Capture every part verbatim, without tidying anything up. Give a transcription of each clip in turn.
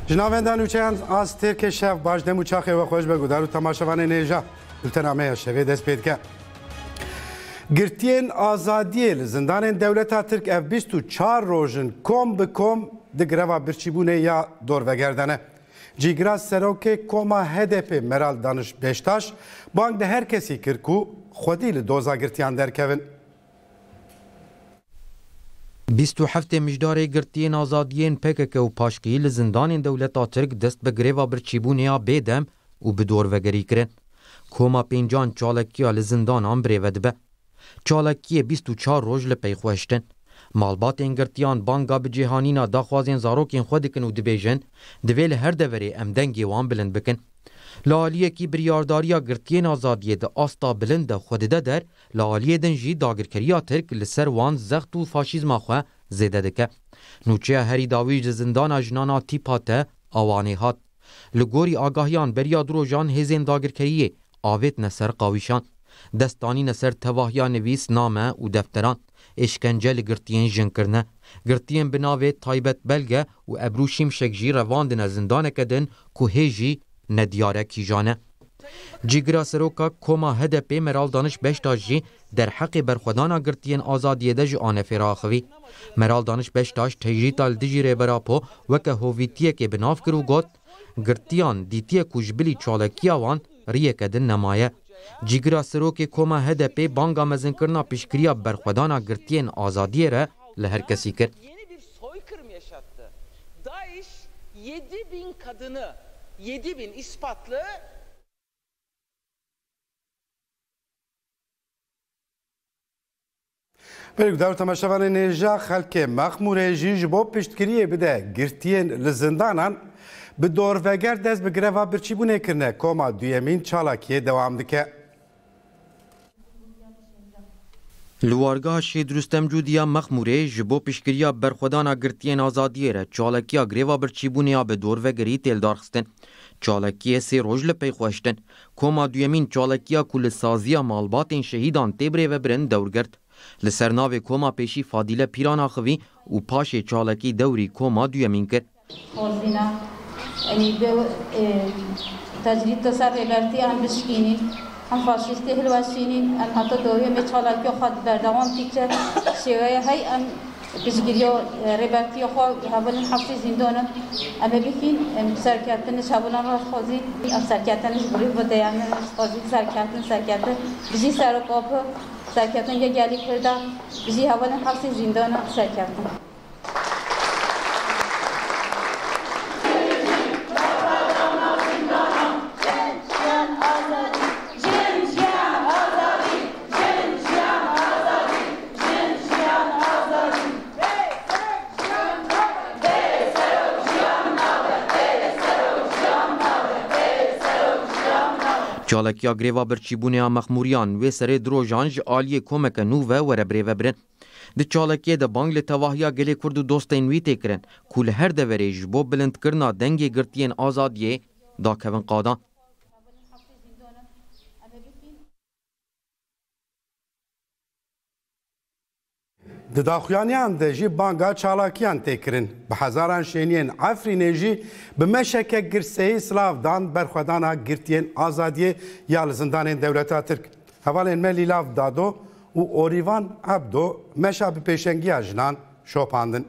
جنابندان وچیان از ترک شف باش دمو چاخه و خوش بگو دارو تماشاوان نیجا التنامه شوی دست پید که گرتین آزادی زندان دولتا ترک اف بیست و چهار روزن کم به کم دگروا برچیبونه یا دور وگردنه جیگرا سروک کما هدف مرال دانش بیشتاش بانک ده هر کسی کرکو خودی لدوزا گرتیان درکوین بیست و هفت مجدار گرتین آزادیین پکک و پاشکی لزندان دولتا ترک دست به گریوا برچیبونه بیدم و بدور وگری کرن کما پینجان چالکیا لزندان هم بریود به چالکی بیست و چهار روز لپیخوشتن مالبات انگرتیان بانگا به جهانینا داخوازین زاروکین خودکن و دبیجن دویل هر دوری امدنگی وان بلند بکن لالیه کی بریارداریا گرتین آزادیه ده آستا بلند خود ده در لالیه دنجی داگرکریا ترک لسر وان زخت و فاشیزما خواه زیده دکه نوچه هری داویج زندان جنانا تیپاته آوانی هات لگوری آگاهیان بریا دروجان هزین داگرکریه آویت نسر قاویشان دستانی نسر تواهیا نویس نامه و دفتران اشکنجه لگرتین جن کرنه گرتین بناوه تایبت بلگه و ابروشیم شکجی رواندن زندان کدن که هیجی ندیاره کی جانه جیگرا سروکا کما هدف مرال دانش بشتاش جی در حق برخودانا گرتین آزادیه ده جی آنه فراخوی مرال دانش بشتاش تجریتا لدجی ریبراپو وکه هوویتیه که بناف کرو گوت گرتیان دیتیه کجبلی چالکیا وان ریه کدن نمایه جیگرا سروک کما هدف بانگا مزن کرنا پیشکریا برخودانا گرتین آزادیه را لهر کسی کرد yedi bin kadını yedi bin ispatlı بریک دار تماشاوان نیجا خلک مخمور جیج با پشتگیری بده گرتین لزندانان به دور وگر دست به گروا برچیبونه کرنه کما دویمین چالاکیه دوام دکه لوارگاه شید رستم جودیا مخموره جبو پشکریا برخودانا گرتین آزادیه را چالکیا گریوا برچیبونه به دور وگری تیل دارخستن چالکیه سی روز لپی خوشتن کما دویمین چالکیا کل سازیا مالباتین شهیدان تیبره و برن دور گرد لسرناو کما پیشی فادیله پیران آخوی و پاش چالکی دوری کما دویمین کرد خوزینا یعنی به تجرید تصر ریبرتی هم بشکینین هم فاشیستی هلوشینین هم حتی دوری می چالکی خود بردوان تیکه شیوه های هم بشگیری و ریبرتی خواه حوالین حفظی زندانه اما بکین سرکتنش حوالان را خوزید سرکتنش بروی و دیانش خوزید سرکتن سرکتن بجی سر و قابه سرکتن یه گلی کرده بجی حوالین حفظی زندانه سرکتن چالکیا گریوا برچیبونه مخموریان و سر دروژانج آلیه کومک نو و ور بریو برن د چالکیه د بانگل تواهیا گلی کرد و دوستین وی تکرن کول هر دوریج بو بلند کرنا دنگی گرتین آزادیه دا کوین قادان د داخویانیان د جی بانگا چالاکیان تکرین به هزاران شینین عفرین جی به مشکه گرسه سلاف دان برخودانا گرتین آزادیه یا زندان دولتا ترک حوالین ملی لاف دادو و اوریوان عبدو مشا به پیشنگی جنان شوپاندن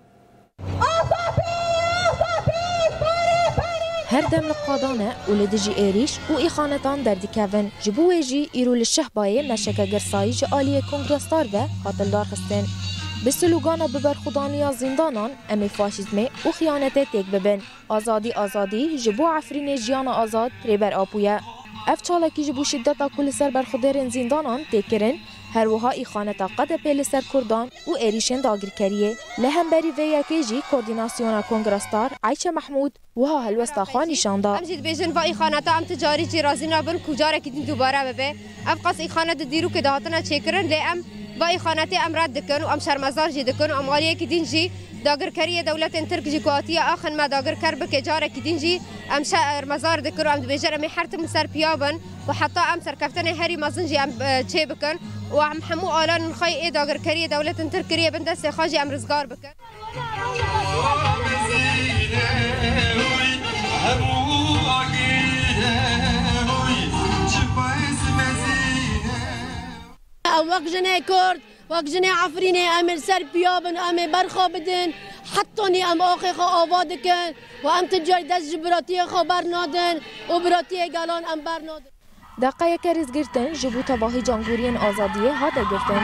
هر دم لقادانه ولدجی ایریش و ایخانتان در دیکوین جبوه جی ایرول الشهبایه مشکه گرسایی جی آلیه کنگرستار و قاتل دار خستن به سلوگانا ببرخودانیا زندانان امی فاشیزمه و خیانته تک ببن آزادی آزادی جبو عفرین جیان آزاد ریبر آپویه اف چالکی جبو شدتا کل سر برخودرین زندانان تکرن هر وها ایخانتا قد پیل سر کردان و ایریشن داگر کریه لهم بری ویاکی جی کوردیناسیونا کنگرستار عایشه محمود وها هلوستا خواه نشان دا امجد بیجن و ایخانتا ام تجاری جی رازینا بن کجاره کدین دوباره ببه اف قص ایخانت دیرو که دهاتنا چکرن لی ام و ایخانتی ام رد دکن و ام شرمزار جی دکن و ام آلیه کدین جی داگر کریه دولت ترک جی کواتیه آخن ما داگر کر بک جاره کدین جی ام شرمزار دکن و ام بیجن امی حرتم سر پیابن و حتی ام سرکفتن هری مازن جی ام چه بکن و ام حمو آلان خی ای داگر کریه دولت ترک کریه بندست خاجی ام رزگار بکن وەک ژنێ کورد وەک ژنێ عەفرینێ ئەمێ سەر پیابن ئەمێ بەرخۆ بدن حتۆنی ئەم ئۆخێ خۆ ئاوا دکن و ئەم تجاری دەست ji birotiyê xwe bernadin û birotiyê gelan em bernadin. دقایق ریزگرتن جبو تباهی جانگورین آزادیه هاده گرتن.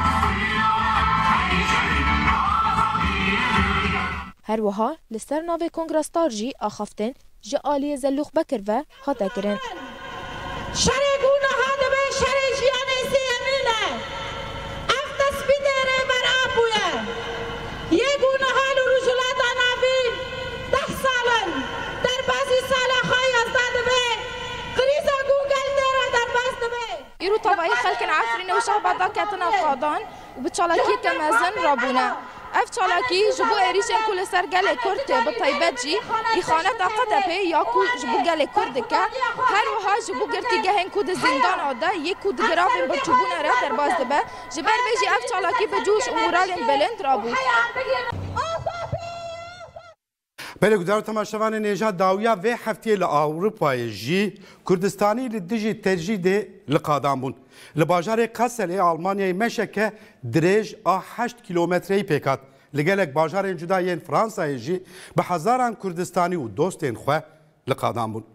هر وها لسر ناو کنگرستار جی آخفتن جه آلی زلوخ بکر و هاده کرن. شرع گونه هاده به شرع جیانه سیمینه اف تسبیده بر آبویه یه گونه حال و رجولات آنابین ده سالن در بعضی سال خواهی از داده به قریزا گوگل دیره در باز دبه ایرو طبعی خلق عفرین و شهبادا کتنا قادان و بچالاکی کمزن رابونه اف چالاکی جبو ایریشن کل سر گل کرد به طیبت جی ای خانه طاقت پی یا کو جبو گل کرد که هر وها جبو گرتی گهن کود زندان آده یک کود گرافن با چوبون را در باز دبه جبر بیجی اف چالاکی به جوش امورال بلند رابو بله گذار تماشاوان نژاد داویا و هفته لأوروپای جی کردستانی لدیجی ترجید لقادام بون لباجار قسل آلمانیای مشکه درێژ آ هەشت کیلۆمەترەی پێکات لەگەلێک باژارên جودایên فرانسایê jî bi hezaran Kurdistanî û dostên xwe li qadan bûn.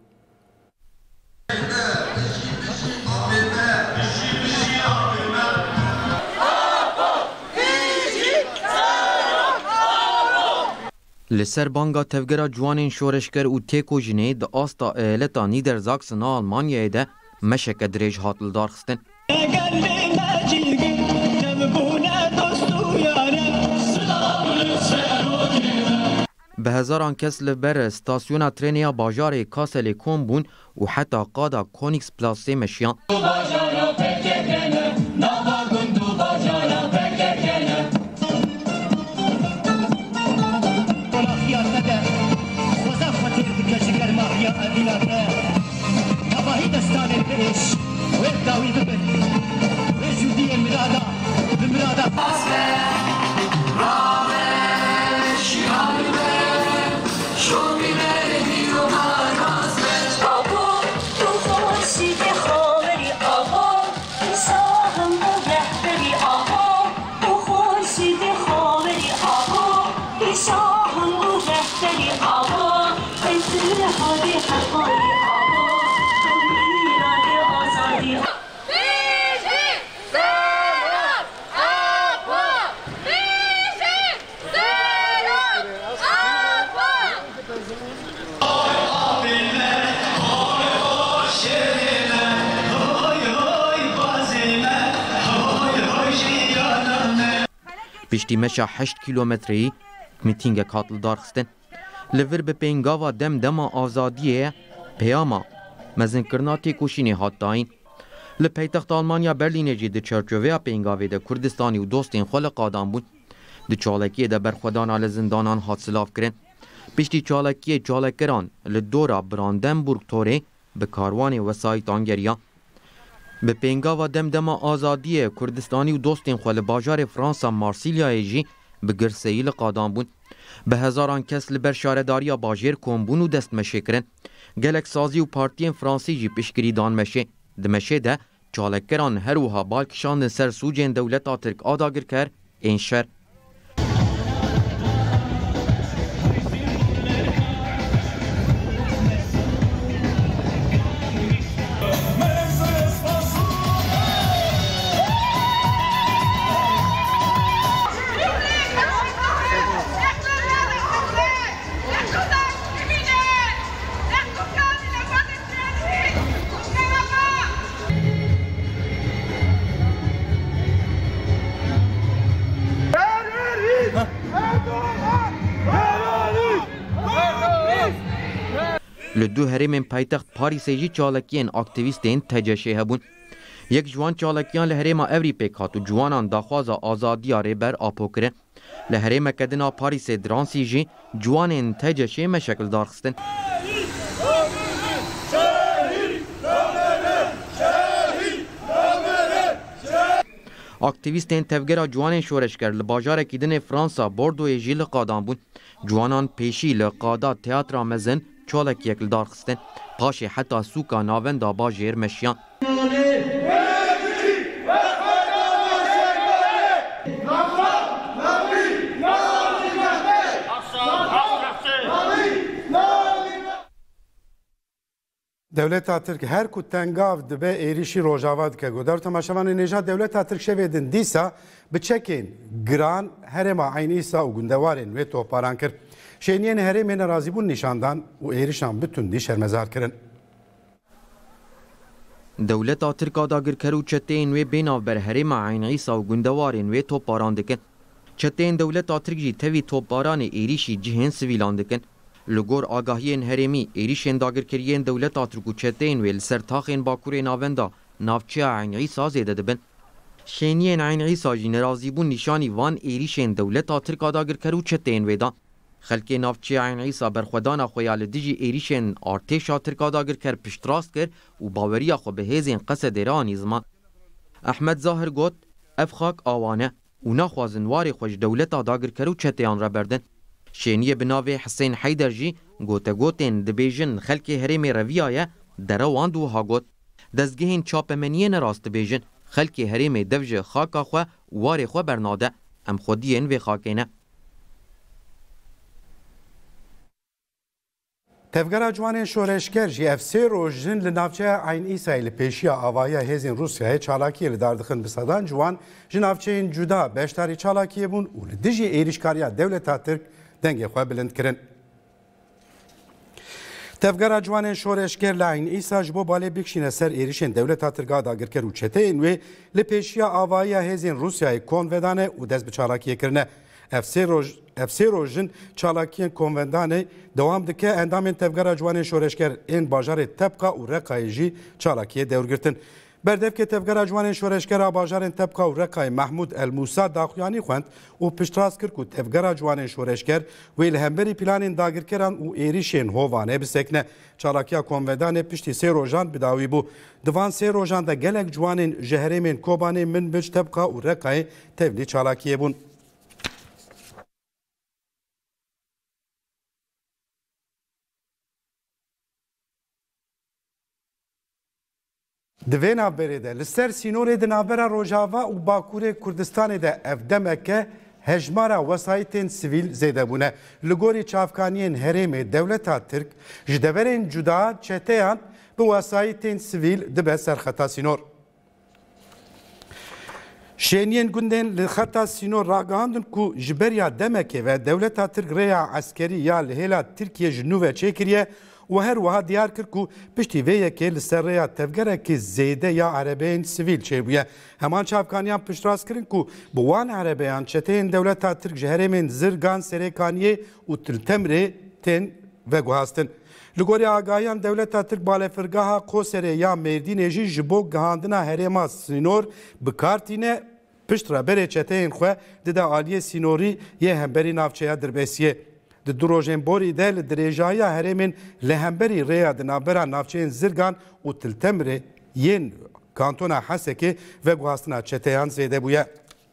Li ser banga tevgera ciwanên şoreşker û têkojinê di asta eyaleta Nîderzaksinê Almanyayê de meşeke dirêj hat li darxistin. به هزاران کس لبر استاسیون ترینیا باجار کاسل کن بون و حتی قادا کونیکس پلاسی مشیان پشتی مشا هشت کیلومتری میتینگ کاتل دارخستن لور به پینگاوا دم دما آزادیه پیاما مزن کرنا تیکوشینی هات داین لپیتخت آلمانیا برلینه جی ده چرچوویا پینگاوی ده کردستانی و دوستین خل قادم بود ده چالکیه ده برخودان آل زندانان هات سلاف کرن پشتی چالکیه چالکران لدورا براندنبورگ توره به کاروان وسایت آنگریا به پینگاوا دم دما آزادیه کردستانی و دوستین خل باجار فرانسا مارسیلیای جی به گرسیل قادم بود به هزاران کس لبر شارداریا باجر کمبون و دست مشه کرن گلک سازی و پارتین فرانسی جی پشکری دان مشه دمشه ده چالکران هر وها بالکشان سر سوجین دولت آترک آداگر کر این شر لدو هرمین پایتخت پاریسیجی چالکیان اکتیویستین تجشه هبون یک جوان چالکیان لهرما اوری پیکات و جوانان داخوازا آزادی ریبر آپو کرن لهرما کدنا پاریس درانسیجی جوانین تجشه مشکل دارخستن اکتیویستین تفگرا جوانین شورشگر لباجار کیدن فرانسا بوردوی جیل قادان بون جوانان پیشی لقادا تیاترا مزن چالک یکل دارخستن پاشی حتی سوکا ناوندا باجیر مشیان Devleta Türk her ku tengav dibe êrişî rojava dike goder temaşevanê nêja Devleta Türk şevêdin dîsa bi çekên giran herêma Ayn Îsa û gundewarên wê toparan kir. Şeniyên herêmên razîbûn nîşandan û êrişan bitundî şermezar kirin. Devleta Tirka dagirker û çeteyên wê bênavber herêma Ayn Îsa û gundewarên wê toparan dikin. Çeteyên Devleta Tirk jî tevî toparanê êrişî cihên sivîlan dikin. Li gor agahiyên herêmî êrişên dagirkeriyên Devleta Tirk û çeteyên wê li ser taxên Bakurê navenda navçeya Ayn Îsa zêde dibin. Şeniyên Ayn Îsa jî nerazîbûn nîşanî van êrişên Devleta Tirka dagirker û çeteyên wê dan. Xelkê navçeya Ayn Îsa berxwedana xwe ya li dijî êrişên artêşa Tirka dagirker piştrast kir û baweriya xwe bi hêzên Qesedê re anî ziman. Ehmed Zahir got ev xak awane û naxwazin warê xwe ji Devleta dagirker û çeteyan re berdin. Şeniyê bi navê Hesên Heyder jî gotegotên dibêjin xelkê herêmê reviya ye dere wan wiha got. Dezgehên çapemeniyê ne rast dibêjin xelkê herêmê dev ji xaka xwe û warê xwe bernade. Em xwediyên vê xakê ne. Tevgera ciwanên şoreşger jî ev sê roj jin li navçeya Ayn Îsayê li pêşiya avaya hêzên Rusyayê çalakiyê li dar dixin bi sedan ciwan ji navçeyên cuda beşdarî çalakiyê bûn û li dijî êrişkariya Devleta Tirk dengê xwe bilind kirin. Tevgera ciwanên şoreşger li Ayn Îsa ji bo balê bikişîne ser êrişên Devleta Tirka dagirker û çeteyên wê li pêşiya avaya hêzên Rusyayê konvedane û dest bi çalakiyê kirine. Ev sê roj ev sê rojin çalakiyên konvendanê dewam dike endamên tevgera ciwanên şoreşger ên bajarê Tepqa û Reqayê jî çalakiyê dewrgirtin. Berdevkê tevgera ciwanên şoreşgera bajarên Tepqa û Reqayê Mahmud El Musa daxuyanî xwend û piştrast kir ku tevgera ciwanên şoreşger wê li hemberî planên dagirkeran û êrişên Hovanê bisekne. Çalakiya konvendanê piştî sê rojan bidawî bû. Divan sê rojan de gelek ciwanên ji herêmên Kobanê, Minbic, Tepqa û Reqayê tevlî çalakiyê bûn. Di vê navberê de li ser sînorê di navbera Rojava û Bakurê Kurdistanê de ev demeke hejmara wesayîtên sivîl zêde bûne. Li gorî çavkaniyên herêmê Devleta Tirk ji deverên cuda çeteyan bi wesayîtên sivîl dibe serxeta sînor. Şeniyên gundên li xeta sînor ragihandin ku ji beriya demekê ve Devleta Tirk rêya eskerî ya li hêla Tirkiye ji nû ve çêkiriye û her wiha diyar kir ku piştî vê yekê li ser rêya tevgerekî zêde ya erebeyên sivîl çêbûye. Heman çavkaniyan piştrast kirin ku bi wan erebeyan çeteyên Devleta Tirk ji herêmên Zirgan, Serêkaniyê û Tiltemirê tên veguhastin. Li gorî agahiyan Devleta Tirk balêfirgeha Qoserê ya Mêrdînê jî ji bo gihandina herêma sînor bikartîne pişt reberê çeteyên xwe dide aliyê sînorî yê hemberî navçeya Dirbêsiyê. Di du rojên borî de li dirêjahiya herêmên li hemberî rêya di navbera navçeyên Zirgan û Tiltemirê yên kantona Hesekê veguhastina çeteyan zêde bûye.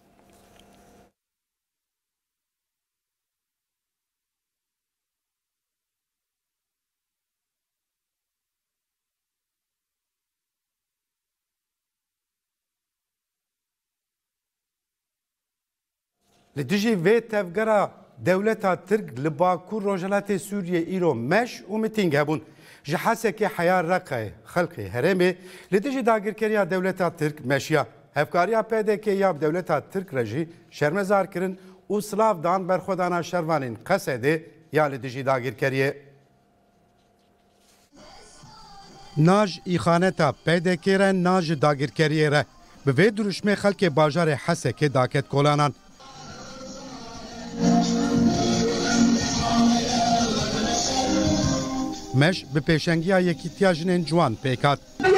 Li dijî vê tevgera Devleta Tirk li Bakur Rojhilatê Sûriye îro meş û mitîng hebûn. Ji Hesekê heya Reqayê xelkê herêmê li dijî dagirkeriya Devleta Tirk meşiya. Hevkariya P D K ya Devleta Tirk re jî şermezar kirin û silav dan berxwedana şervanên Qesedê ya li dijî dagirkeriyê. Naj îxaneta P D K re naj ji dagirkeriyê re. Bi vê duruşmê xelkê bajarê Hesekê daket kolanan. Meş bi pêşengiya yekîtiya jinên ciwan pêkat.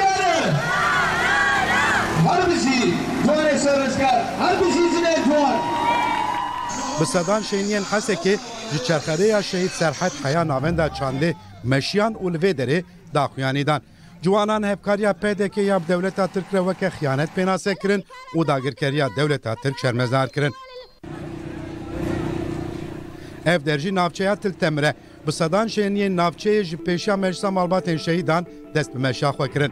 Bi sedan şeniyên Hesekê ji çerxereya şehîd Serhet heya navenda çandê meşiyan û li vê derê daxuyanî dan. Ciwanan hevkariya P D K ya Devleta Tirk re weke xiyanet pênase kirin û dagirkeriya Devleta Tirk şermezar kirin. Ev derjî navçeya Tiltemirê bi sedan şeniyên navçeyê ji pêşiya Meclisa Malbatên Şehîdan dest bi meşa xwe kirin.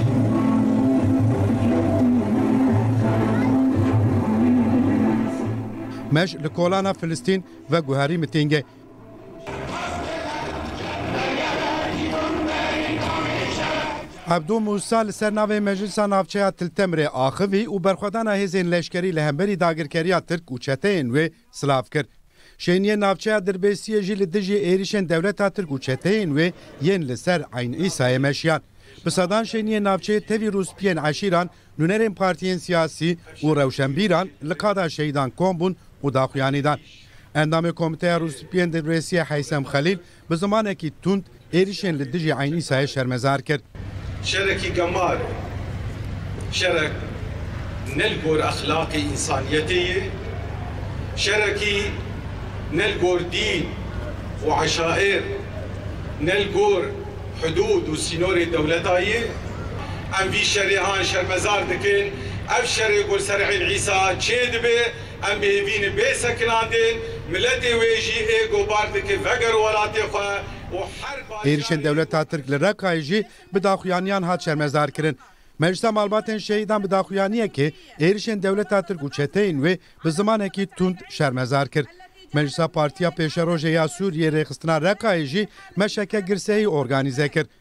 Meş li kolana Filistîn ve guherî mitîngê. عبدو موسی لسر ناوی مجلس نافچه تلتمر آخوی و برخودان هزین لشکری لهمبری داگرکریا ترک و چتین و سلاف کرد. شینی نافچه دربیسی جیل دجی ایریشن دولت ترک و چتین و ین لسر عین ایسای مشیان. بسادان شینی نافچه توی روسپین عشیران نونرین پارتیین سیاسی و روشنبیران لقادا شهیدان کومبون و داخویانیدان. اندام کمیته روسپین دربیسی حیسم خلیل به زمانه که تند ایریشن لدجی عین ایسای شرمزار کرد. شركي قمار شرك نلقور أخلاقي إنسانيتي شركي نلقور دين وعشائر نلقور حدود وسينوري دولتاي أم في شريعان شرمزار دكين أف شري يقول سرعين عيسى تشيدبه أم بيبين بيسكناندين ملتي ويجي إيقو باردك فقر ولاتي خواه ایریشن دولت ترک لرکای جی به داخویانیان هات شرمزار کرن. مجلس مالباتن شهیدان به داخویانیه که ایریشن دولت ترک و چتین و به زمانه که تند شرمزار کرد. مجلس پارتیا پیشروژه یا سوریه رخستنا رکای جی مشکه گرسهی ارگانیزه کرد.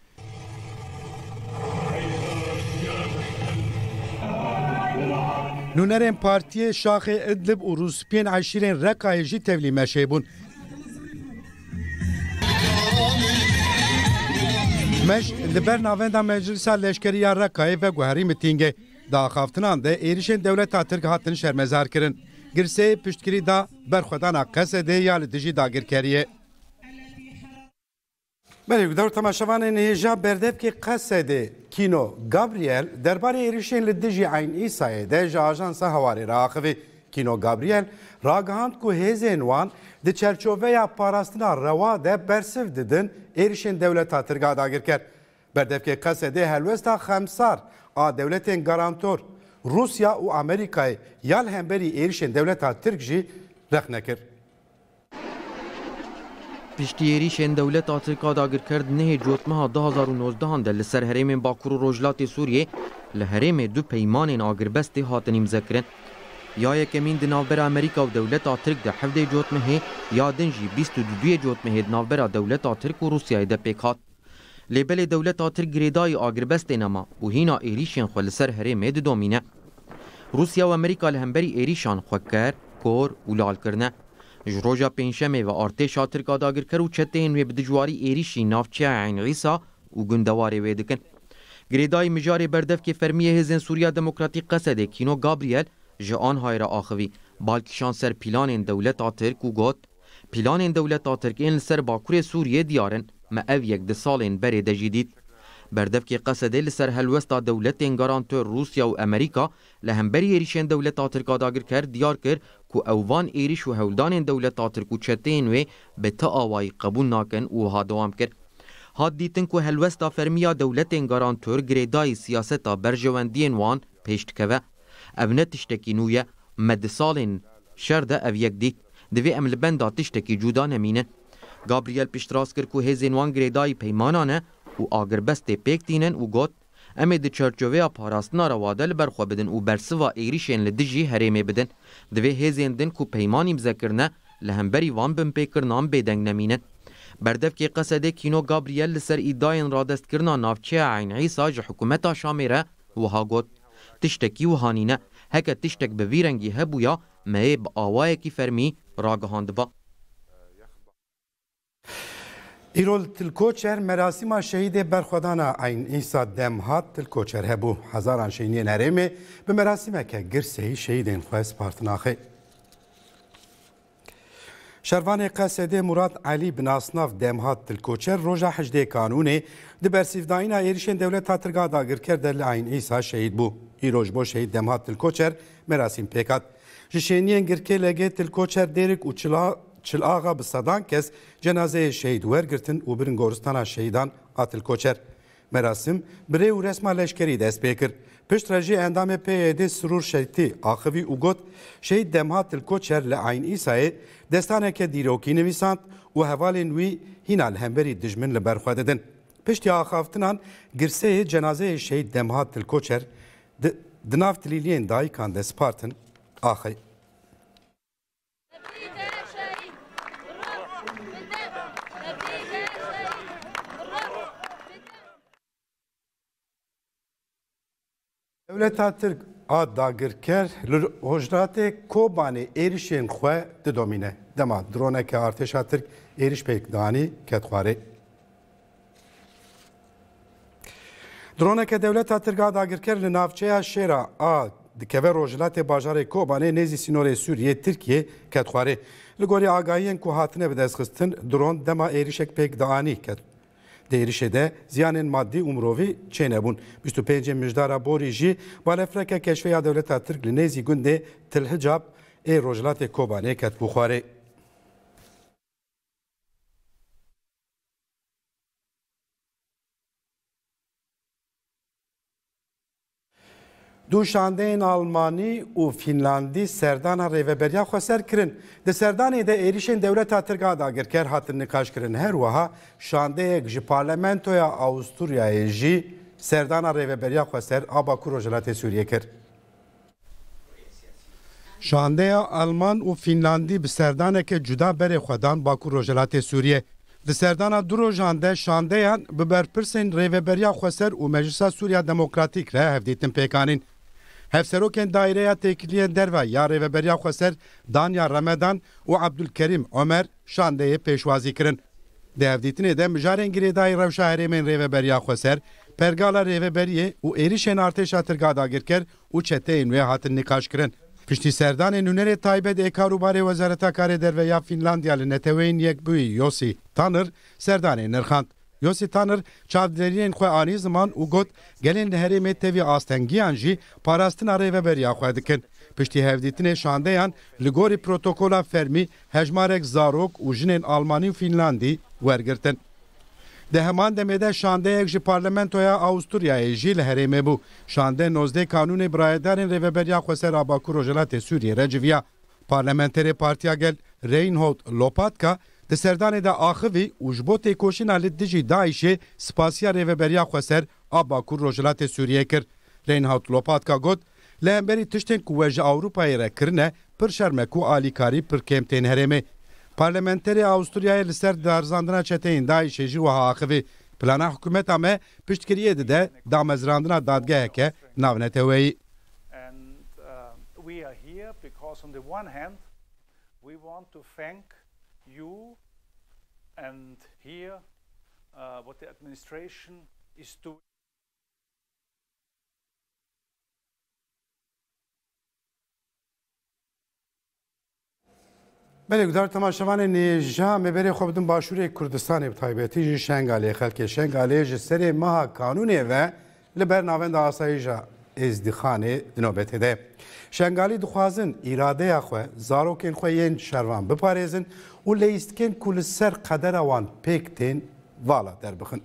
نونرین پارتی شاخ ادلب و روسپین عشیرین رکای جی تولی مشه بون. مش لبر ناوندا مجلس لشکری رکای و گوهری میتینگ دا خافتنان ده ایریشن دولت ترک هاتن شرمزار کرن گرسه پشتگیری دا برخودان قصده یا لدجی داگرکریه. بله دور تماشاوان نهجا بردب که قصده کینو گابریل درباره ایریشن لدجی عین ایسای ده جا آژانس هواری را آخوی. کینو گابریل راگهاند که هزین وان ده چرچوه یا پاراستنا روا ده برسف ددن ایریشن دولت ترگا داگر کرد. بردف که قصده هلوستا خمسار آ دولتین گارانتور روسیا و امریکای یال همبری ایریشن دولت ترک جی رخ نکرد. پشتی ایریشن دولت ترکا داگر کرد نه جوتمه دو هزار و نوزده هنده لسر هریم باکور و روجلات سوریه لهریم دو پیمان آگربست هاتنیم ذکرن. یا یکمین دناوبر امریکا و دولت ترک ده حفده جوتمه یا دنجی بیست و دو جوتمه دناوبر دولت ترک و روسیای ده پیکات. لیبل دولت ترک گریدای آگربست نما و هینا ایریشن خو لسر هریم ده دومینه. روسیا و امریکا لهمبری ایریشان خوکر، کور و لال کرنه. جروجا پنجشنبه و ارتش ترکا داگر کر و چتین و بدجواری ایریشی نافچه عین عیسا و گندواری ویدکن. گریدای مجاری بردف که فرمیه هزین سوریا دموکراتیک قصده کینو گابریل جان های را آخوی بالکشان سر پیلان دولت ترک و گوت پیلان دولت ترک این سر باکور سوریه دیارن ما او یک ده سالین بری دجیدید. بردف که قصده لسر هلوستا دولت گارانتور روسیا و امریکا لهمبری ایریشن دولت ترکا داگر کرد دیار کرد که اوان ایریش و هولدان دولت ترک و چتین و به تا آوائی قبول ناکن و ها دوام کرد. هاد دیتن که هلوستا فرمیا دولت گارانتور گریدای سیاستا برجواندین وان پیشت که او تشتکی نویه مد سالین شرده او یک دی دوی ام لبندا تشتکی جودا نمینه. گابریل پشتراس کرد که هزین وان گریدای پیمانانه و آگربست پیک دینن و گوت امه ده چرچوه پاراستنا رواده لبرخوا بدن و برسوا ایریشن لدجی هریمه بدن دوی هزین دن که پیمانی مذکرنه لهمبری وان بم پیکرنام بیدنگ نمینه. بردف که قصده کینو گابریل لسر ایداین را دست کرنا نافچه عین عیسا جه حکومتا شامیره و ها گوت تشتکی و هانینه هکه تشتک به ویرنگی هبویا مه با آوائه کی فرمی راگهاند با. ایرول تلکوچر مراسم شهید برخودانا عین عیسا دمهات تلکوچر هبو هزاران شینی نرمه به مراسم که گرسهی شهیدین خواهد پارتناخه. شروان قصده مراد علی بن اصناف دمهات تلکوچر روژا حجده کانونه ده برسیفدائینا ایریشن دولت ترگا داگر کرده لعین عیسا شهید بو. ایروج بو شهید دمهات تلکوچر مراسم پیکات. جشینین گرکه لگه تلکوچر دیرک و چل آغا بصدان کس جنازه شهید ورگرتن و برن گورستان شهیدان آتل کوچر. مراسم بره و رسم لشکری دست پیکر. پشت رجی اندام پیده سرور شهیدی آخوی و گوت شهید دمهات تلکوچر لعین ایسای دستانه که دیروکی نویساند و حوالین وی هینال همبری دجمن لبرخواده دن. پشتی آخافتنان گرسه جنازه شهید دمهات تلکوچر دناف تلیلین دای کانده سپارتن آخی. Devleta Türk a dagirker li hojratê Kobanê êrişên xwe didomîne. Dema droneke artêşa Tirk êriş pêk danî ket xwarê. Droneke Devleta Tirk a dagirker li navçeya şêra a dikeve rojhilatê bajarê Kobanê nêzî sînorê Sûriyê Tirkiye ket xwarê. Li gorî agahiyên ku hatine bi destxistin, dron dema êrişek pêk danî ket. Di êrişê de ziyanên maddî û mirovî çênebûn. bîst û pêncên mijdara borî jî balefreke keşfeya Devleta Tirk li nêzî gundê Tilhicab ê rojhilatê Kobanê ketbû xwarê. Du şandeyên Almanî û Fînlandî serdana rêveberiya xwe ser kirin. Di serdanê de êrişên Devleta Tirk a dagirker hatin nîqaş kirin. Her wiha şandeyek ji Parlamentoya Avusturyayê jî serdana rêveberiya xwe ser a Bakur Rojhilatê Sûriyê kir. Şandeya Alman û Fînlandî bi serdaneke cuda berê xwe dan Bakur Rojhilatê Sûriyê. Di serdana du rojan de şandeyan bi berpirsên rêveberiya xwe ser û Meclisa Sûriya Demokratîk re hevdîtin pêkanîn. Hevserokên Daireya Têkiliyên Derve ya Rêveberiya Xweser Danya Remedan û Abdülkerim Ömer şandeyê pêşwazî kirin. Di hevdîtinê de mijarên girêdayî rewşa herêmên Rêveberiya Xweser, pergala rêveberiyê û êrişên artêşa Tirk a dagirker û çeteyên wê hatin nîqaş kirin. Piştî serdanê nûnerê taybet ê karûbarê Wezareta Karê Derve ya Fînlandiya li neteweyên yekbûyî Yossi Tanır serdanê nirxand. Yossi Tanır çavderiyên xwe anî ziman û got gelên li herêmê tevî astengiyan jî parastina rêveberiya xwe dikin. Piştî hevdîtinê şandeyan li gorî protokola fermî hejmarek zarok û jinên Almanî û Fînlandî wergirtin. Di heman demê de şandeyek ji Parlamentoya Avusturyayê jî li herêmê bû. Şande nozdê kanûnê birayetdarên rêveberiya Xweser a Bakur Rojhilatê Sûriyê re civiya. Parlamenterê Partiya Gel Reinhold Lopatka di serdanê de axivî û ji bo têkoşîna li dijî Daişê spasiya rêveberiya Xweser a Bakur Rojhilatê Sûriyê kir. Reinhold Lopatka got, li hemberî tiştên ku we ji Ewropayê re kirine pir şermek û alîkarî pir kêm tên herêmê. Parlamenterê Avusturyayê li ser darzandina çeteyên Daişê jî wiha axivî. Plana hikûmeta me piştgiriyê dide damezrandina dadgeheke nav neteweyî. You and here uh, what the administration is doing. Belê gudar temaşevanê nêja mêberê xwe bidin Başûrê Kurdistanê bi taybetî jî Şengalê xelkê Şengalê ji serê meha kanûnê ve li ber navenda asayîşa Êzdîxanê di nobetê de. Şengalî dixwazin îradeya xwe zarokên xwe yên şervan biparêzin û lêîstikên ku li ser qedera wan pêk tên vala derbixin.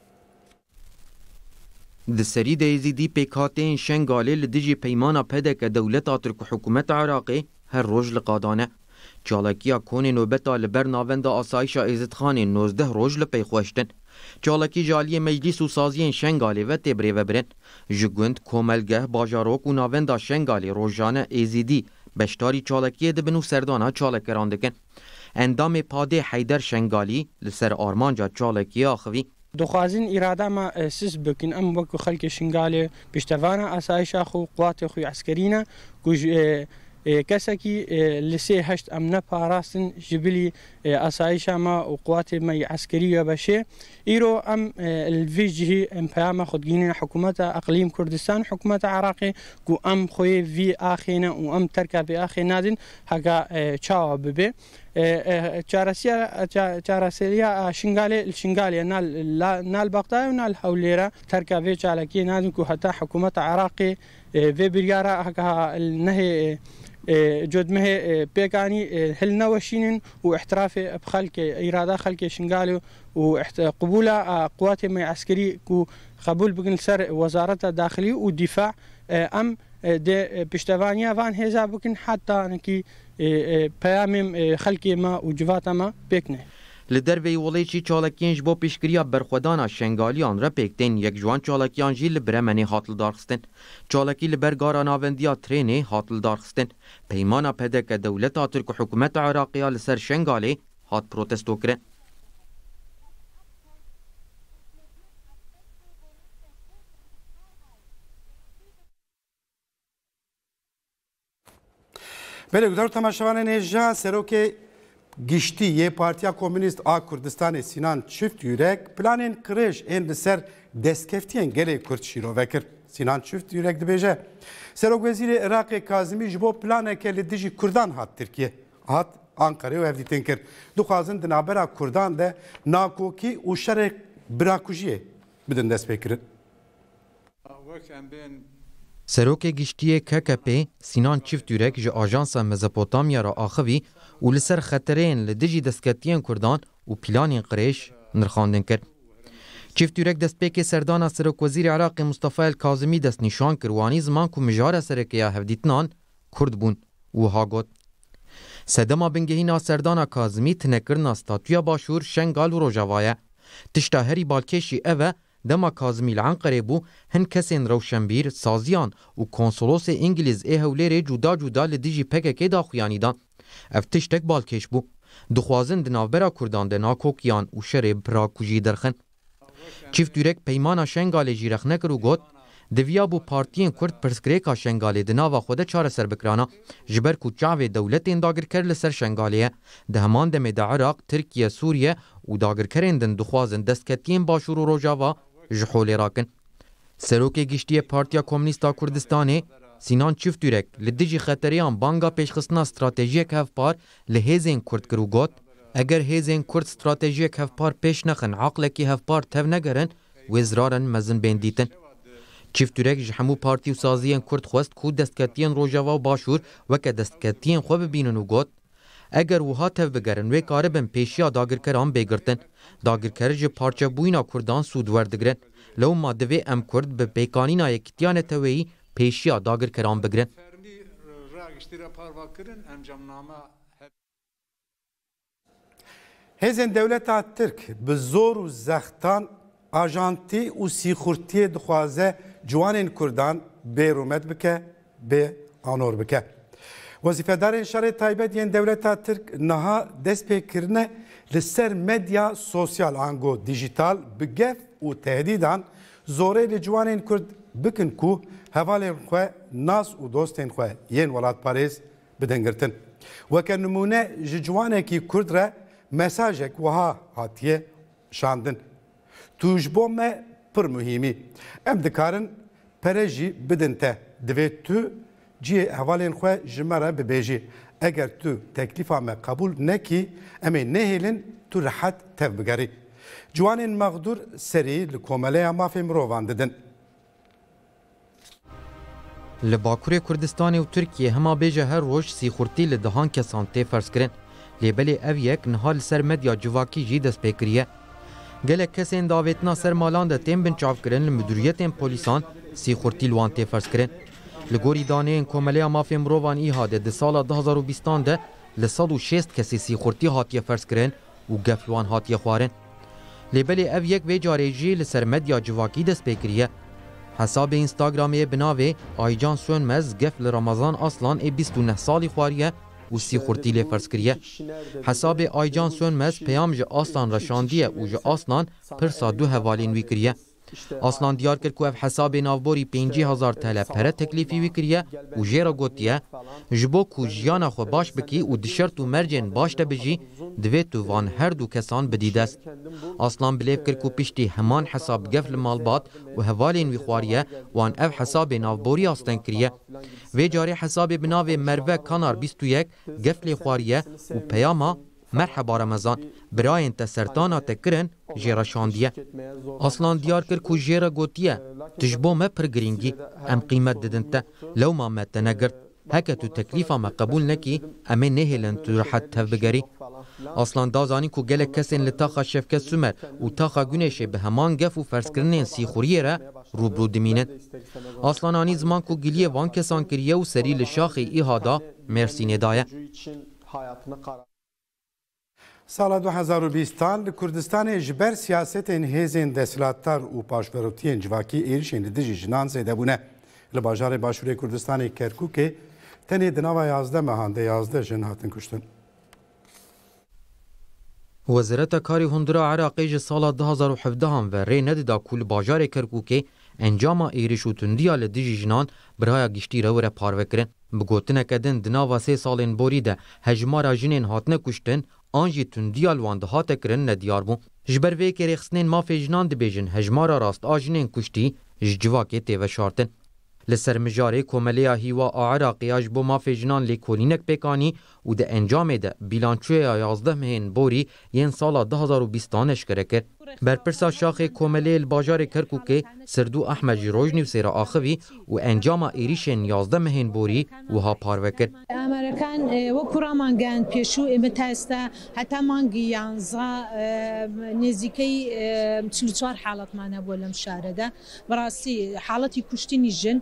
Di serî de Êzîdî pêkhateyên Şengalê li dijî peymana pedeke Dewleta Tirk û Hikûmeta Iraqê her roj li qadane. Çalakiya konê nobeta li ber navenda asayîşa Êzîdxanê nozdeh roj li pey xweştin. Çalakî ji aliyê meclîs û saziyên Şengalê ve tê birêvebirin. Ji gund komelgeh, bajarok û navenda Şengalê rojane Êzîdî beşdarî çalakiyê dibin û serdana çalakeran dikin. Endamê Padê Heyder Şengalî li ser armanca çalakiyê axivî. Dixwazin îrada me siz bikin em wekû xelkê Şengalê piştevana asayîşa xwe û quwatê xwe eskerî ne ku kesekî li sê heşt em neparastin ji bilî asayîşa me û quwatê me eskerî ya beşê. Îro em li vê cihê em peyama xwedgînên Hikûmeta Eqlîm Kurdistan Hikûmeta Iraqê ku em xwê vî axîne û em terka vê axê nadin heka çawa bibe. Çaresiya Şengalê li Şengalê nal Bexdayê û nal Hewlêrê terka vê çalakiyê nadin ku heta Hikûmeta Iraqê vê biryara heka nehê جدمه بيقاني هل نوشين واحتراف بخلق إرادة خلق شنغالي وقبول قوات ما عسكري كو قبول بقن سر وزارة الداخلية والدفاع أم ده بشتفانيا فان هذا بقن حتى نكي بيام خلق ما وجفات ما بيكنه. Li derveyê welêçî çalakiyên ji bo pêşgiriya berxwedana Şengaliyan re pêktên yek ji wan çalakiyan jî li Bremenê hat lidarxistin. Çalakî li ber gara navendiya trênê hat lidarxistin. Peymana pedeke Dewleta Tirk û Hikûmeta Iraqîya li ser Şengalê hat protesto kirin. بله گذار تماشاوان نجا سروک گشتی یه پارتیا کمونیست آ کردستان سینان چفت یورک پلانین قرش این لسر دستکفتین گله کرد شیرو وکر سینان چفت یورک دبیجه سروک وزیر عراق کاظمی جبو پلانه که لدیجی کردان هات ترکیه هات Ankara ve evditen kir. Duxazın dinabera Kurdan de nakoki u şerek birakujiye bidin dest pekirin. Serokê giştiyê K K P Sinan Çiftürek ji Ajansa Mezopotamya ra axivî û li ser xetereyên li dijî destketiyên Kurdan û planên qirêj nirxandin kir. Çiftürek destpêkê serdana Serokwezîrê Iraqê Mustafa El Kazimî destnîşan kir wanî ziman ku mijara serekeya hevdîtinan Kurd bûn û hagot. Sedema bingehîna serdana Kazimî tinekirina statûya başûr Şengal û Rojava ye. Tişta herî balkêşî ev e dema Kazimî li Enqerê bû hin kesên rewşenbîr, saziyan û konsolosê İngiliz ê Hewlêrê cuda cuda li dijî P K K daxuyanî dan. Ev tiştek balkêş bû. Dixwazin di navbera Kurdan de nakokiyan û şerê pirakujî derxin. Çiftürek peymana Şengalê jî rexne kir û got Diviya bû partiyên Kurd pirsgirêka Şengalê di nava xwe de çareser bikirana ji ber ku çavê dewletên dagirker li ser Şengalê ye di heman demê de Iraq, Tirkiye, Sûriye û dagirkerên din dixwazin destketiyên Başûr û Rojava ji holê rakin. Serokê giştiyê Partiya Komünîst a Kurdistanê Sinan Çiftürek li dijî xeteriyan banga pêşxistina stratejiyek hevpar li hêzên Kurd kir û got eger hêzên Kurd stratejiyek hevpar pêş nexin aqlekî hevpar tev negerin wê zirarin mezin bên dîtin. Çiftürek ji hemû partî û saziyên Kurd xwest ku destketiyên Rojava û Başûr weke destketiyên xwe bibînin û got eger wiha tev bigerin wê karibin pêşiya dagirkeran bêgirtin. Dagirker ji parçebûyîna Kurdan sûd werdigirin. Lewma divê em Kurd bi pêkanîna yekîtiya neteweyî pêşiya dagirkeran bigirin. Hêzên dewleta Tirk bi zor û zextan ajantî û sîxurtiyê dixwaze ciwanên Kurdan bêrûmet bike, bê anor bike. Wezîfedarên şerê taybet yên dewleta Tirk niha destpêkirine li ser medya sosyal ango dijîtal bi gef û tehdîdan zorê li ciwanên Kurd bikin ku hevalên xwe nas û dostên xwe yên welatparêz bidin girtin. Weke nimûne ji ciwanekî Kurd re mesajek wiha hatiye şandin. Tu ji bo me pir muhîmî. Em dikarin pere jî bidin te. Divê tu ciyê hevalên xwe ji me re bibêjî. Eger tu teklîfa me qebûl nekî, em ê nehêlin tu rehet tev bigerî. Ciwanên mexdûr serî li komeleya mafê mirovan didin. Li Bakurê Kurdistanê û Tirkiye hema bêje her roj sîxurtî li dihan kesan tê ferskirin. Lêbelê ev yek niha li ser medya civakî jî destpêkiriye. Gelek kesên davêtina sermalan de tên bin çavkirin li müdüriyetên polîsan sîxurtî li wan tê ferskirin. Li gorî daneyên komeleya mafê mirovan îhade di sala du hezar û bîstan de li sed û şêst kesê sîxurtî hatiye ferskirin û gef li wan hatiye xwarin. Lêbelê ev yek vê carê jî li ser medya civakî destpêkiriye. Hesabê Instagramê bi navê Aycan Sönmez gef li Ramazan Aslan ê bîst û neh salî xwariye û sîxurtî lê ferskiriye. Hesabê Aycan Sönmez peyam ji Aslan reşandiye û ji Aslan pirsa du hevalên wî kiriye. Aslan diyar kir ku ev hesabê navborî pêncî hezar TL pere teklîfî wî kiriye û jê re gotiye ji bo ku jiyana xwe baş bikî û di şert û mercên baş de bijî divê tu van her du kesan bidî dest. Aslan bilêv kir ku piştî heman hesab gef li malbat û hevalên wî xwariye wan ev hesabê navborî aslan kiriye. Vê carê hesabê bi navê Merve Kanar bîst û yek gef lê xwariye û peyama Merheba Ramazan birayên te sertana te kirin jê reşandiye. Aslan diyar kir ku jê re gotiye tu ji bo me pir girîngî em qîmet didin te lewma me te negirt. Heke tu teklîfa me qebûl nekî em ê nehêlin tu rehet tev bigerî. Aslan da zanîn ku gelek kesên li taxa Şevket Sümer û taxa Güneşê bi heman gef û ferskirinên sîxuriyê re rûbrû dimînin. Aslan anî ziman ku giliyê van kesan kiriye û serî li şaxê îhada Mêrsînê daye. Sala du hezar û bîstan li Kurdistanê ji ber siyasetên hêzên desthilatdar û paşverotiyên civakî êrişên li dijî jinan zêdebûne. Li bajarê Başûrê Kurdistanê Kerkûkê tenê di nava yazdeh mehan de yazdeh jin hatin kuştin. Wezareta Karî Hundura Iraqê ji sala du hezar û hevdehan ve rê nedida ku li bajarê Kerkûkê انجاما ایریش و تندیا لدیجی جنان برای گشتی رو را پارو کرن. بگوتنه کدن دناوا سه سالین بوری ده هجمارا جنین هاتنه کشتن آنجی تندیا لوانده هاته کرن ندیار بون. جبر وی که رخصنین مافی جنان دبیجن هجمارا راست آجنین کشتی جواکی تیوه شارتن. لسر مجاره کوملیا هیوا عراقیاج بو مافی جنان لیکولینک پیکانی و ده انجام ده بیلانچوی یازده مهین بوری ین سالا ده هزار و بیستانش کرده کرد. برپرسا شاخ کوملی الباجار کرکوکه سردو احمد روجنی و سیرا آخوی و انجام ایریشن یازده مهین بوری و ها پارو کرد. امریکان و کرامان گند پیشو امتاستا حتی مانگی یانزا نزیکی چلوچار حالت ما نبولم شارده براستی حالتی کشتی نیجن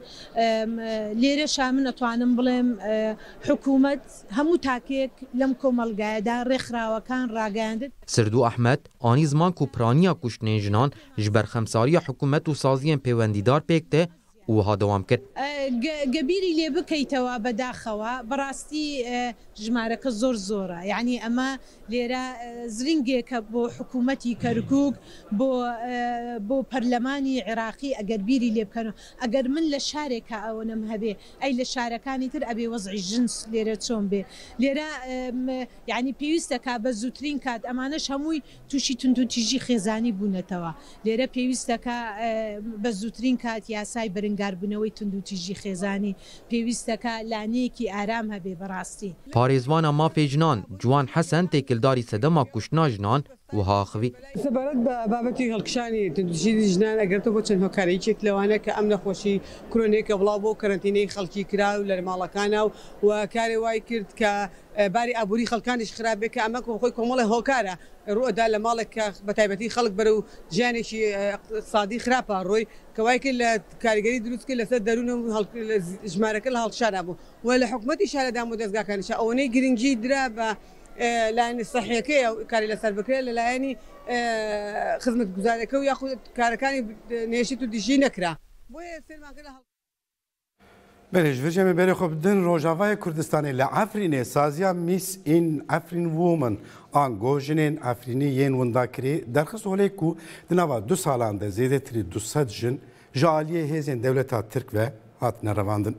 لیره شامن اتوانم بلم حکومت همو تاکیک لم کومل قاعده رخرا وکان راگاند. سردو احمد آنی زمان کو پرانیا کشتن جنان جبر خمساری حکومت و سازی پیوندیدار پیکته و ها دوام کرد. قبیلی لی بکیتوا بداخوا براستی جمارک زور زوره یعنی اما لیره زرینگی که با حکومتی کرکوک با با پارلمانی عراقی اگر بیری لی بکنو اگر من لشارک اونم هبی ای لشارکانی تر ابی وضع جنس لیره چون به لیره یعنی پیوسته که بزوترین کات امانش هموی توشی تندو تیجی خزانی بونتوا لیره پیوسته که بزوترین کات یاسای برنگ گربنوی تندو تیجی خزانی پیوسته که لعنیکی آرام هبی براستی. پاریزوان مافی جنان جوان حسن تکلداری صدما کشنا جنان و ها خوی. سبارت بابتی هلکشانی تندو تیجی جنان اگر تو بچن هکاری چک لوانه که امن خوشی کرونیک بلابو کرنتینی خلکی کراو لرمالکانو و کاری وای کرد که باری ابوری خلکانش خرابه که اما کو خوی کومله هوکاره رو دال مالک بتایبتی خلق برو جانشی اقتصادی خرابه روی كواي كل كاريجري دروس كل سد درون جمارة كل هالشارع ولا حكومتي شارع دامو دزقا كان شا أوني جرينجي دراب لأن الصحية كي كاري لسر بكري لأني خدمة جزارة كي وياخد كاركاني نيشتو ديجي نكرة. بلش وجه بری خوب دن روجاوای کردستانی لعفرین سازیا میس این عفرین وومن آنگوژنین عفرینی ین ونداکری درخواست ولی کو دنوا دو سالانده زیاده تری دو صد جن جالیه هزین دولتا ترک و هات نرواندن.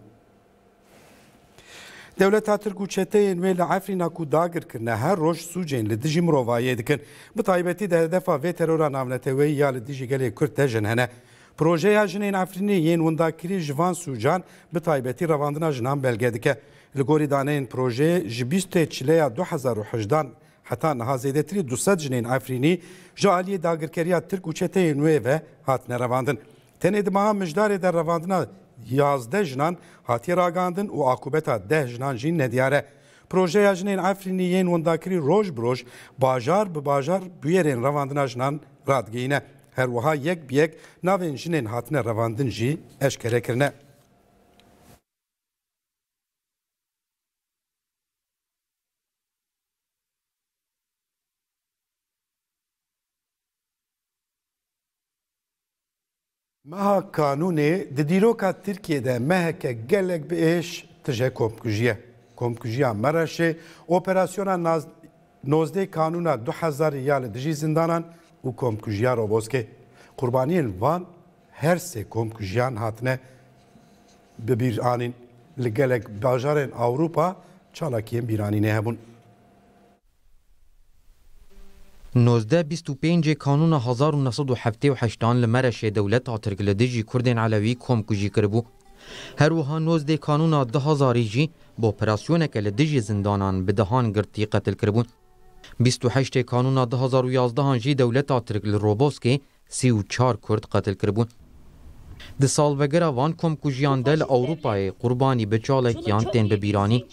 دولتا ترک و چته وی لعفرینا کو داگر کرنه هر روش سوجین لدیجی مروایه دکن بطایبتی ده دفعه وی ترورا نامنته وی یا لدیجی گلی کرد تجن هنه. پروژه جنین عفرینی ین ونداکری جوان سوجان به تایبەتی رواندنا جنان بلگه دکه لگوری دانین پروژه جبیست چلیا دو هزار و هجده حتی نها زیده تری دو صد جنین عفرینی جالی داگرکریا ترک و چته نوی و هات نرواندن تنید ما مجدار در رواندنا یازده جنان هاتی راگاندن و عاقبتا ده جنان جین ندیاره پروژه جنین عفرینی ین ونداکری روش بروش باجار به باجار بیرین رواندنا جنان رادگینه هر وها یک بیک ناوین جنین هاتنه رواندن جی اشکره کرنه. مها قانونی دیروکا ترکیه ده مهک گلک بیش تجه کمکجیه. کمکجیه مرشه اپراسیونا نوزده قانونا دو هزار یال دجی زندانان و کمکجیه رو بازکه. قربانی وان هر سه کمکجیان هاتنه ببیر آنین لگلک باجارن اوروپا چالاکیم بیرانی نه هبون. نوزده بیست و پنج کانون هزار و نهصد و هفتاد و هشت لمرش دولت آترک لدیجی کردین علوی کمکجی کربو. هر وها نوزده کانون ده هزاری جی با اپراسیونه که لدیجی زندانان به دهان گرتی قتل کربون. بیست و هشت کانون ده هزار و یازده جی دولت آترک لروبوسکه سی و چار کرد قتل کربون. ده سال وگره وان کمکجیان دل اوروپای قربانی بچالک یان تین ببیرانی.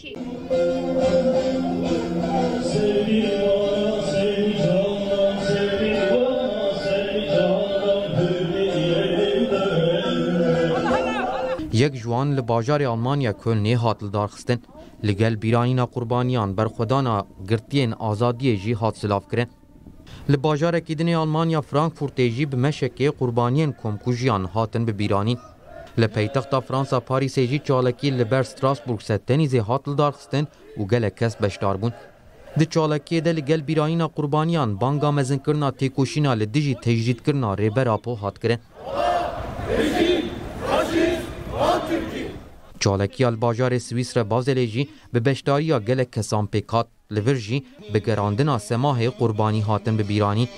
یک جوان لباجار آلمانیا کلنی هاتل دارخستن لگل بیرانینا قربانیان برخودانا گرتین آزادی جی هات سلاف کرن. لباجار کیدنی آلمانیا فرانکفورت جی بمشکی قربانیان کمکوژیان هاتن به بیرانی. لپیتخت فرانسا پاریس جی چالکی لبر ستراسبورگ ستنیزی هاتل دارخستن و گل کس بشدار بون. ده چالکی ده لگل بیرانینا قربانیان بانگا مزن کرنا تیکوشینا لدیجی تجدید کرنا ریبر آپو هات کرن. چالکی الباجار سوئیس را بازل جی به بشداری گلک کسان پیکات لور جی به گراندنا سماه قربانی هاتن به بیرانی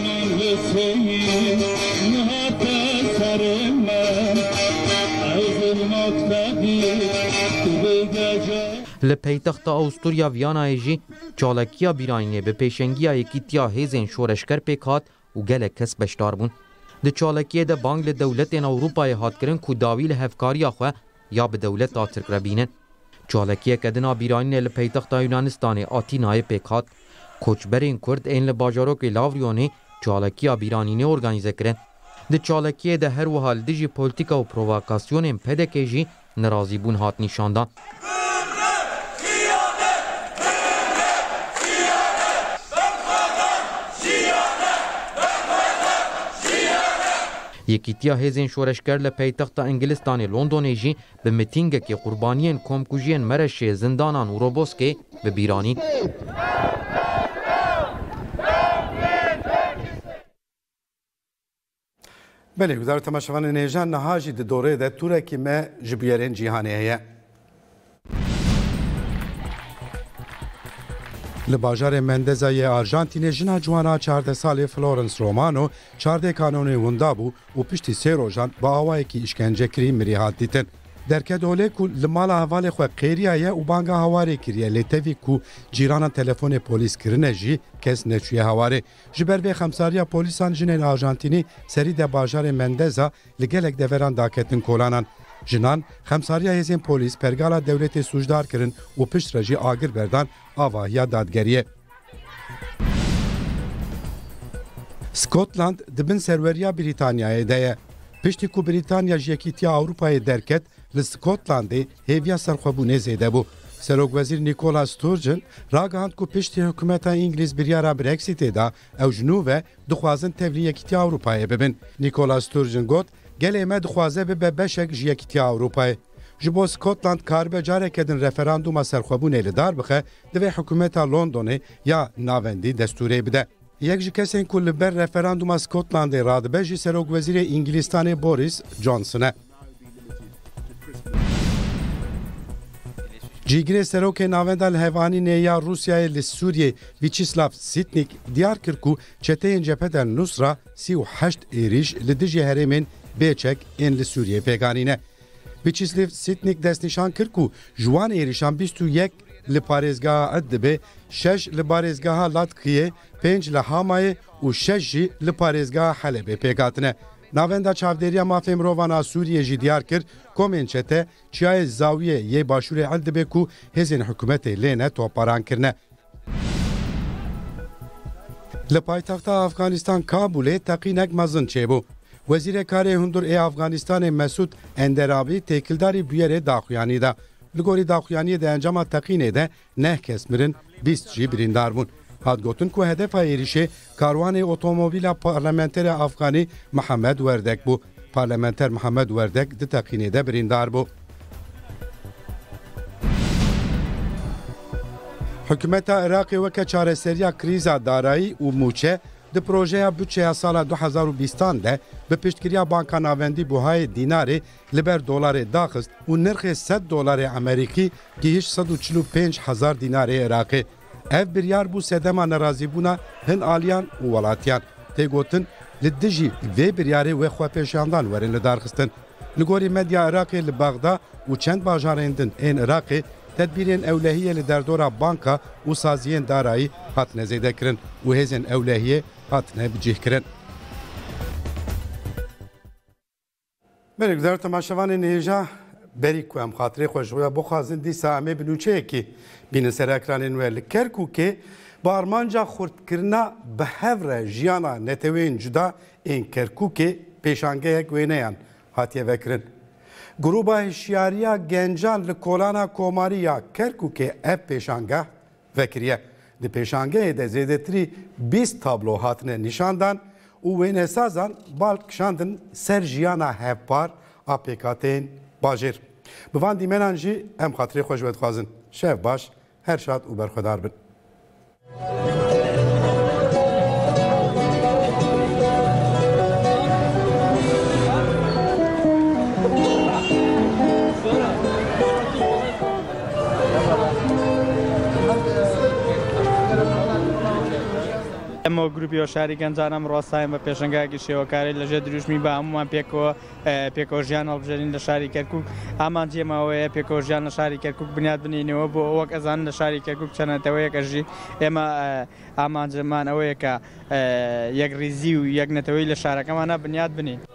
لپیتخت آوستوریا ویانا جی چالکیا بیرانی به پیشنگی یکیتیا هیزن شورشکر پیکات و گلک کس بشدار بون ده چالکیه ده بانگ لدولتین اوروپای هات کرن کو داویل هفکاری خواه یا به دولت ترک ربینن. چالکیه کدنا بیرانی لپیتخت یونانستان آتینای پیکات کوچبرین کرد این لباجاروک لاوریونی چالکیا بیرانی ارگانیزه کرن. ده چالکیه ده هر وحال دیجی پولیتیکا و پروواکاسیون پدکه جی نرازی بون هات نشاندان. یکیتیا هیزن شورشگر لپیتخت انگلستان لندن جی به میتینگ که قربانیان کمکوژین مرش زندانان و روبوسکه به بیرانی بله وزارت تماشاوان نیجان نهاجی ده دوره ده توره که ما جبیرین جیهانی هیه لباجار مندزای آرژانتین جنا جوانا چارده سالی فلورنس رومانو چارده کانونی وندا بو و پشتی سه روژان با آوائی که اشکنجه کری مریحات دیتن. درکه دوله که لمالا حوال خواه قیریه و بانگا هواره کریه لیتوی که جیرانا تلفون پولیس کرنه جی کس نچوی هواره. جبر به خمساریا پولیسان جنین آرژانتینی سری ده باجار مندزا لگلک دوران داکتن کولانان. جنان خمساریا هزین پولیس پرگالا دولت سوجدار کرن و پشت رجی آگر بردان آواهیا دادگریه. سکوتلاند دبن سروریا بریتانیای ده پشتی کو بریتانیا جیکیتیا اوروپای درکت لسکوتلانده هیویا سرخوابونه زیده بو. سروک وزیر نیکولا ستورجن راگاند کو پشتی حکومت انگلیس بریارا برکسیت دا او جنوبه دخوازن تبلی یکیتیا اوروپای ببن. نیکولا ستورجن گوت گله ما دخوازه به بشک جیکیتیا اوروپای. جبو سکوتلاند کار به جاره کدن رفراندوم سرخوابونه لدار بخه دوی حکومت لندن یا ناوندی دستوری بده. یک جی کسین کل بر رفراندوم سکوتلاند رادبه جی سروک وزیر انگلیستان بوریس جانسونه. جیگر سروک ناوندال هوانی نیا روسیای لسوریه ویچیسلاف سیتنیک دیار کرکو چته جبهه نصرا سی و هشت ایریش لدیجی هرمین بیچک این لسوریه پیگانینه. ویچیسلاف سیتنیک دست نشان کرکو جوان ایریشان بیست و یک لپارزگاه ادبه شش لپارزگاه لاتکیه پنج لحامای و شش جی لپارزگاه حلبه پیگاتنه. ناوندا چاودریا مافی مرووانا سوریه جی دیار کرد کومین چته چیای زاویه یه باشور ادبه کو هزین حکومت لینه توپاران کرنه. لپایتخت افغانستان کابل تقینک مزن چیبو. وزیر کاری هندور ای افغانستان مسعود اندرابی تکیلداری بیاره داخویانی دا. لگوری داخویانی ده انجام تقینه ده نه کس مرن بیست جی بریندار بون. هاد گوتن که هدف ایریشه کاروان اتومبیل پارلمانتر افغانی محمد وردک بو. پارلمانتر محمد وردک ده تقینه ده بریندار بو. حکومت عراقی وکه چاره سریا کریزا دارایی و موچه ده پروژه بودجه سال دو هزار و بیست ده به پشتگیری بانک ناوندی بوهای دیناری لبر دلار داخست و نرخ صد دلار امریکی گیش صد و چهل و پنج هزار دینار عراقی. اف بریار بو سدما نرازی بونا هن آلیان و ولاتیان تی گوتن لدجی وی بریاری و خوا پیشاندان ورن لدارخستن. لگوری مدیا عراقی لبغدا و چند باجارندن این عراقی تدبیرین اولهیه لدردورا بانکا و سازیین دارایی هات نزیده کرن و هزین اولهیه هات نبجیه کرن. بله گذار تماشاوان نیجا بری که هم خاطره خوشویا بخوازن دی سامه بنوچه که بین سر اکرانین ویل کرکو که با ارمانجا خورد کرنا به هفره جیانا نتوین جدا این کرکو که پیشانگه یک وینیان هاتیه وکرن. گروبا هشیاریا گنجان لکولانا کوماریا کرکو که اپ پیشانگه وکریه. دی پیشانگه ده زیدتری بیست تابلو هاتنه نشاندن و وینه سازان بالکشاندن سر جیانا هفپار اپلیکاتین باجر. بوان دیمنان جی ام خاطری خوش بید خوازن. شف باش هر شاد و برخودار بن. ئەمە گروپی شاری گەنجان ئەم ڕاستایم بە پێشنگایەکی شێوەکاری لەژێر دروشمی بە هەمومان پێکەوە پێکۆژیان هەڵبژێرین لە شاری کەرکووک ئامان جێماوەیە پێکۆژیان لە شاری کەرکووک بنیاد بنینەوە بۆ وەک ئەزان لە شاری کەرکووک چەنەتەوەیەکەژی ئێمە ئامانجەمان ئەوەیە کە یەک ریزی و یەک نەتەوەی لە شارەکەمانە بنیاد بنین.